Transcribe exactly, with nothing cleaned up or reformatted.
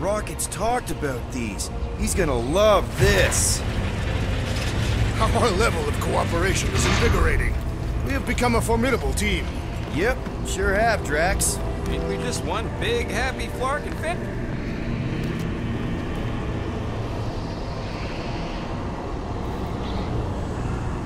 Rocket's talked about these. He's gonna love this. Our level of cooperation is invigorating. We have become a formidable team. Yep, sure have, Drax. Ain't we just one big happy Flark and Finn?